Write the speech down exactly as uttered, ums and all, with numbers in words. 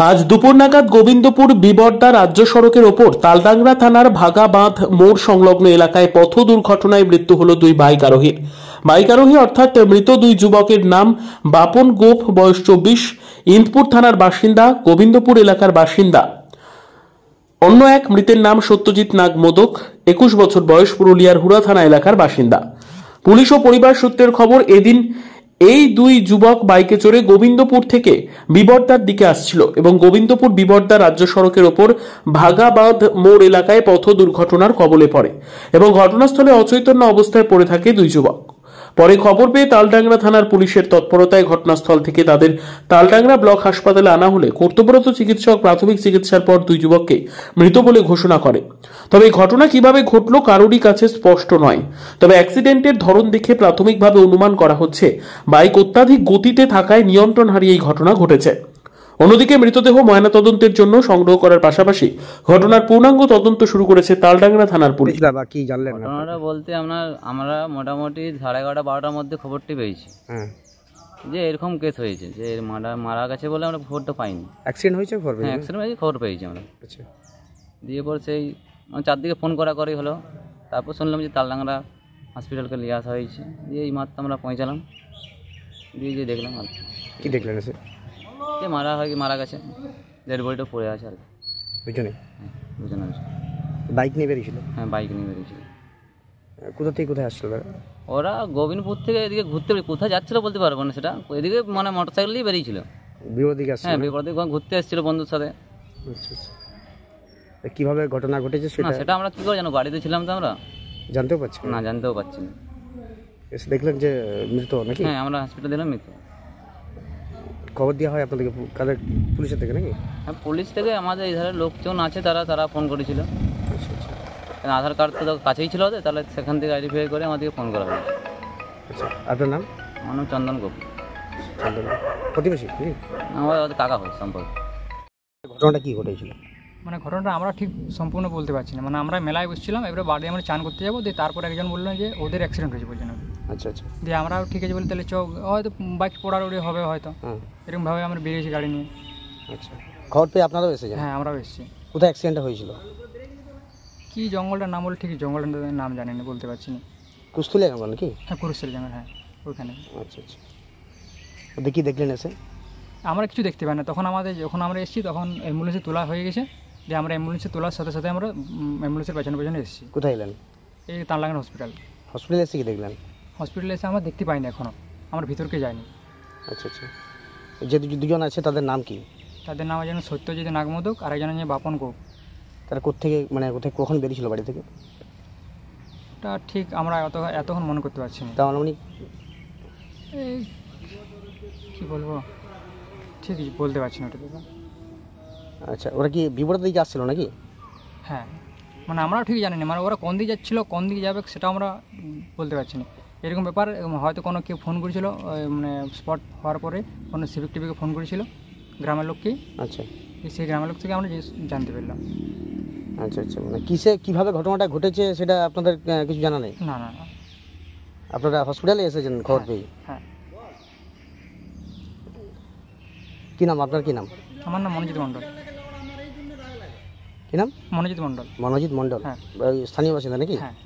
আজ দুপুর নাগাদ গোবিন্দপুর বিবর্দা রাজ্য সড়কের ওপর তালডাংরা থানার ভাগা বাঁধ মোড় সংলগ্ন এলাকায় পথ দুর্ঘটনায় মৃত্যু হল দুই বাইক আরোহীর। বাইক আরোহী অর্থাৎ মৃত দুই যুবকের নাম বাপন গোপ, বয়স চব্বিশ, ইন্দপুর থানার বাসিন্দা, গোবিন্দপুর এলাকার বাসিন্দা। অন্য এক মৃতের নাম সত্যজিৎ নাগ মোদক, একুশ বছর বয়স, পুরুলিয়ার হুড়া থানা এলাকার বাসিন্দা। পুলিশ ও পরিবার সূত্রের খবর, এদিন এই দুই যুবক বাইকে চড়ে গোবিন্দপুর থেকে বিবর্দার দিকে আসছিল এবং গোবিন্দপুর বিবর্দা রাজ্য সড়কের ওপর ভাগাবাঁধ মোড় এলাকায় পথ দুর্ঘটনার কবলে পড়ে এবং ঘটনাস্থলে অচৈতন্য অবস্থায় পড়ে থাকে দুই যুবক। পরে খবর পেয়ে তালডাংরা থানার পুলিশের তৎপরতায় ঘটনাস্থল থেকে তাদের তালডাংরা ব্লক হাসপাতালে আনা হলে কর্তব্যরত চিকিৎসক প্রাথমিক চিকিৎসার পর দুই যুবককে মৃত বলে ঘোষণা করে। তবে এই ঘটনা কিভাবে ঘটল কারোরই কাছে স্পষ্ট নয়। তবে অ্যাক্সিডেন্টের ধরন দেখে প্রাথমিকভাবে অনুমান করা হচ্ছে বাইক অত্যাধিক গতিতে থাকায় নিয়ন্ত্রণ হারিয়ে এই ঘটনা ঘটেছে। অন্যদিকে মৃতদেহ ময়নাতদন্তের জন্য সংগ্রহ করার পাশাপাশি ঘটনার পূর্ণাঙ্গ তদন্ত শুরু করেছে তালডাংরা থানার পুলিশ। দাদা কি জানলেন? ঘটনাটা বলতে আমরা আমরা মোটামুটি সাড়ে এগারোটা বারোটার মধ্যে খবরটি পেয়েছি যে এরকম কেস হয়েছে, যে মারা মারা গেছে বলে আমরা খবরটা পাইনি। অ্যাক্সিডেন্ট হয়েছে খবর? হ্যাঁ, অ্যাক্সিডেন্ট হয়েছে খবর পেয়েছি আমরা। আচ্ছা, দিয়ে পর সেই চারদিকে ফোন করা করি হলো, তারপর শুনলাম যে তালডাংরা হসপিটালকে নিয়ে আসা হয়েছে। দিয়ে এই মাত্র আমরা পৌঁছালাম, দিয়ে যে দেখলাম আর কি দেখলেন? এসে যে মারা হয় মারা গেছে, ডেড বডিটা পড়ে আছে আর কি। দুজনে? হ্যাঁ, দুজনে আছে। বাইক নিয়ে বেরিয়েছিল? হ্যাঁ, বাইক নিয়ে বেরিয়েছিল। কোথা থেকে কোথায় আসছিল তারা? ওরা গোবিন্দপুর থেকে এদিকে ঘুরতে, কোথায় যাচ্ছিল বলতে পারবো না সেটা, এদিকে মানে মোটর সাইকেল দিয়ে বেরিয়েছিল। বিপদ দিকে আসছিল? হ্যাঁ, বিপদ দিকে ঘুরতে এসেছিল বন্ধুর সাথে। আচ্ছা আচ্ছা, কিভাবে ঘটনা ঘটেছে না সেটা আমরা কি করে জানো, গাড়িতে ছিলাম তো আমরা জানতেও পারছি না, জানতেও পারছি না। এসে দেখলেন যে মৃত নাকি? হ্যাঁ, আমরা হসপিটালে দিলাম মৃত। খবর দেওয়া হয় আপনাদেরকে কাদের? পুলিশের থেকে নাকি? হ্যাঁ, পুলিশ থেকে আমাদের এই ধারে লোকজন আছে, তারা তারা ফোন করেছিল। আচ্ছা আচ্ছা, আধার কার্ড তো কাছেই ছিল ওদের, তাহলে সেখান থেকে আইডেন্টিফাই করে আমাদেরকে ফোন করা হয়েছে। আচ্ছা, আপনার নাম? আমার নাম চন্দন গোপ। চন্দন, প্রতিবেশী? আমার ওদের কাকা হয় সম্পর্ক। ঘটনাটা কি ঘটেছিল? মানে ঘটনাটা আমরা ঠিক সম্পূর্ণ বলতে পারছি না। মানে আমরা মেলায় বসছিলাম, এবারে বাড়ি আমরা চান করতে যাবো, দিয়ে তারপর একজন বললেন যে ওদের অ্যাক্সিডেন্ট হয়েছে বলছেন। আচ্ছা আচ্ছা, দিয়ে আমরাও ঠিক আছে বলি তাহলে চোখ হয়তো বাইক পোড়াড়ি হবে হয়তো, এরকমভাবে আমরা বেরিয়েছি গাড়ি নিয়ে। আচ্ছা, খবর পেয়ে আপনারাও এসেছেন? হ্যাঁ, আমরাও এসেছি। কোথায় অ্যাক্সিডেন্টটা হয়েছিল? কি জঙ্গলটার নাম বলে ঠিক জঙ্গলটার নাম জানি না, বলতে পারছি না। কুস্তুলিয়া জঙ্গল নাকি? হ্যাঁ, কুরুশের জঙ্গল, হ্যাঁ ওইখানে। আচ্ছা আচ্ছা, ওদের কি দেখলেন এসে? আমরা কিছু দেখতে পাই না, তখন আমাদের যখন আমরা এসেছি তখন অ্যাম্বুলেন্সে তোলা হয়ে গেছে। যে আমরা অ্যাম্বুলেন্সে তোলার সাথে সাথে আমরা অ্যাম্বুলেন্সের পেছনে পেছনে এসেছি। কোথায় এলেন? এই তালডাংরা হসপিটাল। হসপিটালে এসে কি দেখলেন? হসপিটালে এসে আমরা দেখতে পাইনি এখনও, আমরা ভিতরকে যাইনি। আচ্ছা আচ্ছা, যে দুজন আছে তাদের নাম কি? তাদের নাম যেন সত্যজিৎ নাগ মোদক আর একজন আছে বাপন গোপ। তারা কোথেকে মানে কোথায় কখন বেরিয়েছিল বাড়ি থেকে? ওটা ঠিক আমরা এত এতক্ষণ মনে করতে পারছি না। তা অনুমানিক এই কী বলবো, ঠিক বলতে পারছি না ওটা তো। আচ্ছা, ওরা কি বিপদের দিকে আসছিল নাকি? হ্যাঁ, মানে আমরাও ঠিক জানি না, মানে ওরা কোন দিকে যাচ্ছিলো কোন দিকে যাবে সেটা আমরা বলতে পারছি না। এরকম ব্যাপার, হয়তো কোনো কেউ ফোন করেছিল, মানে স্পট হওয়ার পরে কোনো সিভিক টিভিকে ফোন করেছিল গ্রামের লোককেই। আচ্ছা, সেই গ্রামের লোক থেকে আমরা জানতে পারলাম। আচ্ছা আচ্ছা, মানে কিসে কীভাবে ঘটনাটা ঘটেছে সেটা আপনাদের কিছু জানা নেই? না না না, আপনারা হসপিটালে এসেছেন খবর পেয়ে? হ্যাঁ। কী নাম আপনার? কী নাম? আমার নাম মনোজিৎ মণ্ডল। কী নাম? মনোজিৎ মণ্ডল। মনোজিৎ মণ্ডল? হ্যাঁ। স্থানীয় বাসিন্দা নাকি? হ্যাঁ।